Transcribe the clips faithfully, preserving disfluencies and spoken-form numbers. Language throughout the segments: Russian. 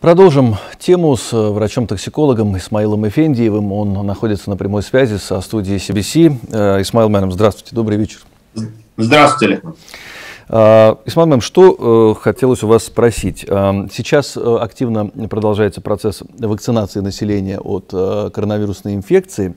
Продолжим тему с врачом-токсикологом Исмаилом Эфендиевым. Он находится на прямой связи со студией си би си. Исмаил Мэм, здравствуйте, добрый вечер. Здравствуйте, Олег. Исмаил Мэм, что хотелось у вас спросить? Сейчас активно продолжается процесс вакцинации населения от коронавирусной инфекции.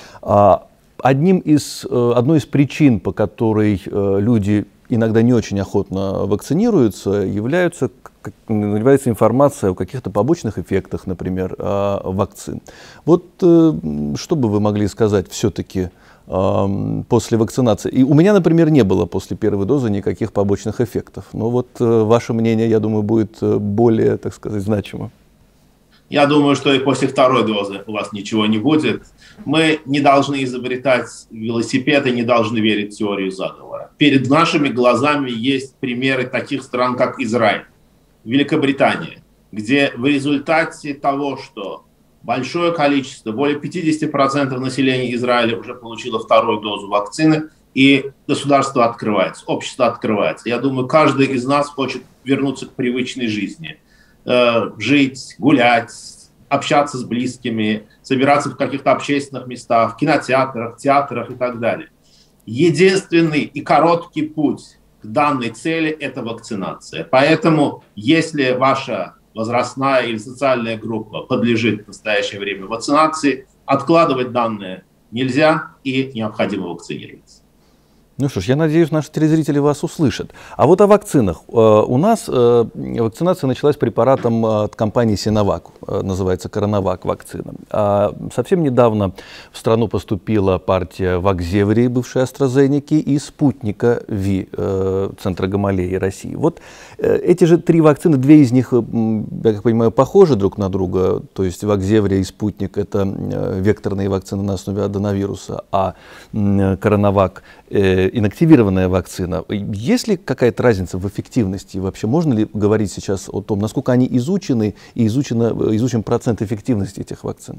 Одним из, одной из причин, по которой люди иногда не очень охотно вакцинируются, являются, является информация о каких-то побочных эффектах, например, вакцин. Вот что бы вы могли сказать все-таки после вакцинации? И у меня, например, не было после первой дозы никаких побочных эффектов. Но вот ваше мнение, я думаю, будет более, так сказать, значимо. Я думаю, что и после второй дозы у вас ничего не будет. Мы не должны изобретать велосипед и не должны верить в теорию заговора. Перед нашими глазами есть примеры таких стран, как Израиль, Великобритания, где в результате того, что большое количество, более пятидесяти процентов населения Израиля уже получило вторую дозу вакцины, и государство открывается, общество открывается. Я думаю, каждый из нас хочет вернуться к привычной жизни. Жить, гулять, общаться с близкими, собираться в каких-то общественных местах, кинотеатрах, театрах и так далее. Единственный и короткий путь к данной цели – это вакцинация. Поэтому, если ваша возрастная или социальная группа подлежит в настоящее время вакцинации, откладывать данные нельзя и необходимо вакцинироваться. Ну что ж, я надеюсь, наши телезрители вас услышат. А вот о вакцинах. У нас вакцинация началась препаратом от компании Синовак, называется Коронавак вакцина. А совсем недавно в страну поступила партия Вакзеврии, бывшей AstraZeneca, и Спутника Ви, Центра Гамалеи России. Вот эти же три вакцины, две из них, я как понимаю, похожи друг на друга. То есть Вакзеврия и Спутник — это векторные вакцины на основе аденовируса, а Коронавак — инактивированная вакцина. Есть ли какая-то разница в эффективности? Вообще можно ли говорить сейчас о том, насколько они изучены и изучено, изучен процент эффективности этих вакцин?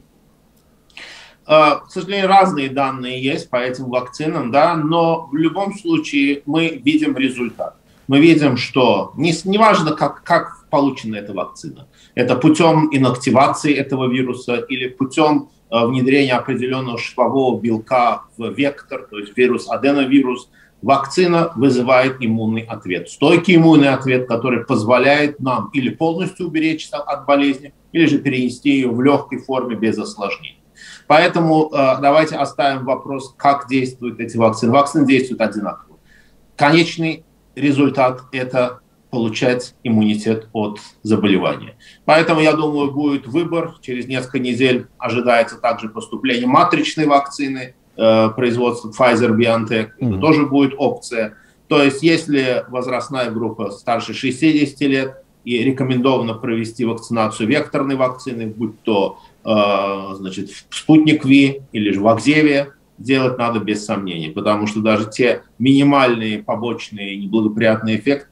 К сожалению, разные данные есть по этим вакцинам, да, но в любом случае мы видим результат. Мы видим, что не, не важно, как, как получена эта вакцина. Это путем инактивации этого вируса или путем внедрения определенного швового белка в вектор, то есть вирус, аденовирус. Вакцина вызывает иммунный ответ. Стойкий иммунный ответ, который позволяет нам или полностью уберечься от болезни, или же перенести ее в легкой форме без осложнений. Поэтому э, давайте оставим вопрос, как действуют эти вакцины. Вакцины действуют одинаково. Конечный результат – это получать иммунитет от заболевания. Поэтому, я думаю, будет выбор. Через несколько недель ожидается также поступление матричной вакцины, э, производства Pfizer-BioNTech. Mm-hmm. Это тоже будет опция. То есть, если возрастная группа старше шестидесяти лет и рекомендовано провести вакцинацию векторной вакцины, будь то э, значит, Спутник Ви или же Вакзевия, делать надо без сомнений, потому что даже те минимальные побочные неблагоприятные эффекты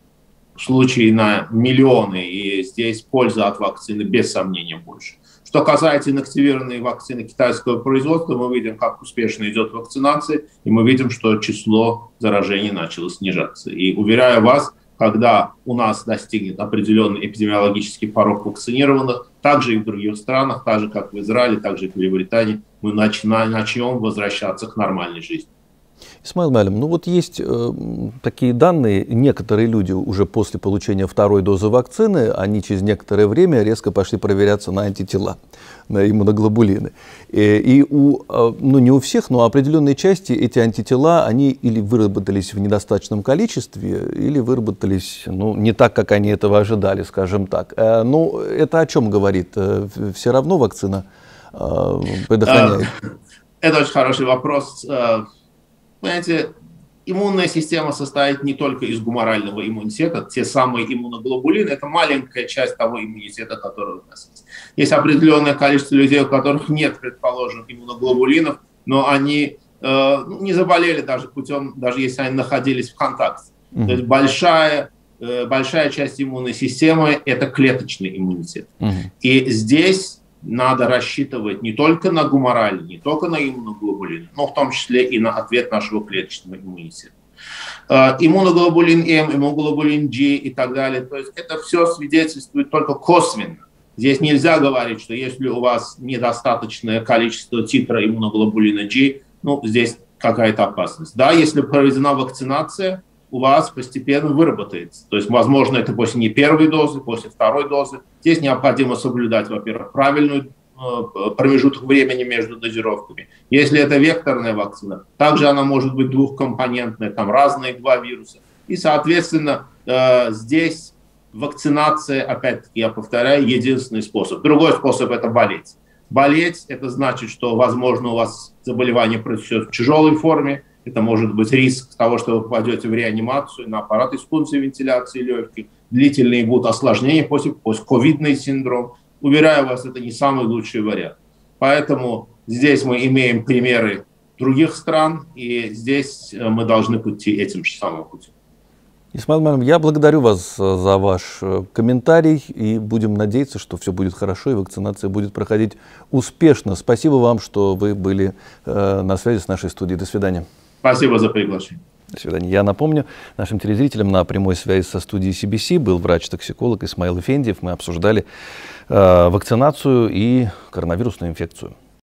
в случае на миллионы, и здесь польза от вакцины без сомнения больше. Что касается инактивированной вакцины китайского производства, мы видим, как успешно идет вакцинация, и мы видим, что число заражений начало снижаться. И уверяю вас, когда у нас достигнет определенный эпидемиологический порог вакцинированных, также и в других странах, так же как в Израиле, так же и в Великобритании, мы начинаем, начнем возвращаться к нормальной жизни. Исмаил Мэм, ну вот есть э, такие данные, некоторые люди уже после получения второй дозы вакцины, они через некоторое время резко пошли проверяться на антитела, на иммуноглобулины. И, и у, э, ну не у всех, но определенной части эти антитела, они или выработались в недостаточном количестве, или выработались, ну, не так, как они этого ожидали, скажем так. Э, ну, это о чем говорит? Э, все равно вакцина э, предохраняет? Это очень хороший вопрос. Понимаете, иммунная система состоит не только из гуморального иммунитета, те самые иммуноглобулины, это маленькая часть того иммунитета, который у нас есть. Есть определенное количество людей, у которых нет, предположим, иммуноглобулинов, но они э, не заболели даже путем, даже если они находились в контакте. Mm-hmm. То есть большая, э, большая часть иммунной системы – это клеточный иммунитет. Mm-hmm. И здесь надо рассчитывать не только на гумораль, не только на иммуноглобулин, но в том числе и на ответ нашего клеточного иммунитета. Иммуноглобулин М, иммуноглобулин G и так далее. То есть это все свидетельствует только косвенно. Здесь нельзя говорить, что если у вас недостаточное количество титра иммуноглобулина G, ну, здесь какая-то опасность. Да, если проведена вакцинация, у вас постепенно выработается. То есть, возможно, это после не первой дозы, после второй дозы. Здесь необходимо соблюдать, во-первых, правильную промежуток времени между дозировками. Если это векторная вакцина, также она может быть двухкомпонентная, там разные два вируса. И, соответственно, здесь вакцинация, опять-таки, я повторяю, единственный способ. Другой способ – это болеть. Болеть – это значит, что, возможно, у вас заболевание протечет в тяжелой форме. Это может быть риск того, что вы попадете в реанимацию, на аппарат искусственной вентиляции легких. Длительные будут осложнения, после, постковидный синдром. Уверяю вас, это не самый лучший вариант. Поэтому здесь мы имеем примеры других стран, и здесь мы должны пойти этим же самым путем. Исмаил Мамедович, я благодарю вас за ваш комментарий, и будем надеяться, что все будет хорошо и вакцинация будет проходить успешно. Спасибо вам, что вы были на связи с нашей студией. До свидания. Спасибо за приглашение. До свидания. Я напомню нашим телезрителям, на прямой связи со студией си би си был врач-токсиколог Исмаил Эфендиев. Мы обсуждали э, вакцинацию и коронавирусную инфекцию.